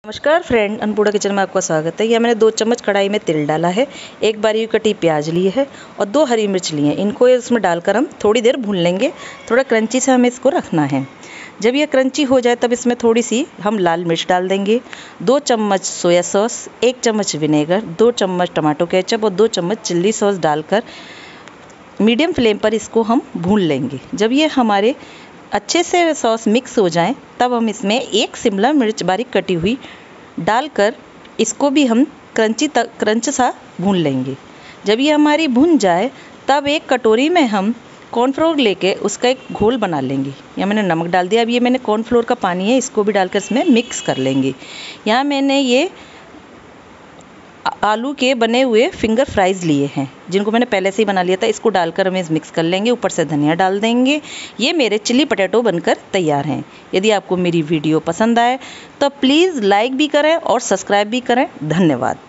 नमस्कार friend, Annapurna kitchen में आपका स्वागत है। यह मैंने 2 चम्मच कढ़ाई में तेल डाला है, एक बारीक कटी प्याज ली है और 2 हरी मिर्च ली है। इनको इसमें डालकर हम थोड़ी देर भून लेंगे। थोड़ा क्रंची से हमें इसको रखना है। जब यह क्रंची हो जाए तब इसमें थोड़ी सी हम लाल मिर्च डाल देंगे, 2 चम्मच सोया सॉस, 1 चम्मच विनेगर, 2 चम्मच टमाटो केचप और 2 चम्मच चिल्ली सॉस डालकर मीडियम फ्लेम पर इसको हम भून लेंगे। जब ये हमारे अच्छे से सॉस मिक्स हो जाए तब हम इसमें 1 शिमला मिर्च बारीक कटी हुई डालकर इसको भी हम क्रंच सा भून लेंगे। जब ये हमारी भुन जाए तब एक कटोरी में हम कॉर्नफ्लोर लेके उसका एक घोल बना लेंगे। यहाँ मैंने नमक डाल दिया। अब ये मैंने कॉर्नफ्लोर का पानी है, इसको भी डालकर इसमें मिक्स कर लेंगे। यहाँ मैंने ये आलू के बने हुए फिंगर फ्राइज़ लिए हैं, जिनको मैंने पहले से ही बना लिया था। इसको डालकर हमें मिक्स कर लेंगे। ऊपर से धनिया डाल देंगे। ये मेरे चिली पटेटो बनकर तैयार हैं। यदि आपको मेरी वीडियो पसंद आए तो प्लीज़ लाइक भी करें और सब्सक्राइब भी करें। धन्यवाद।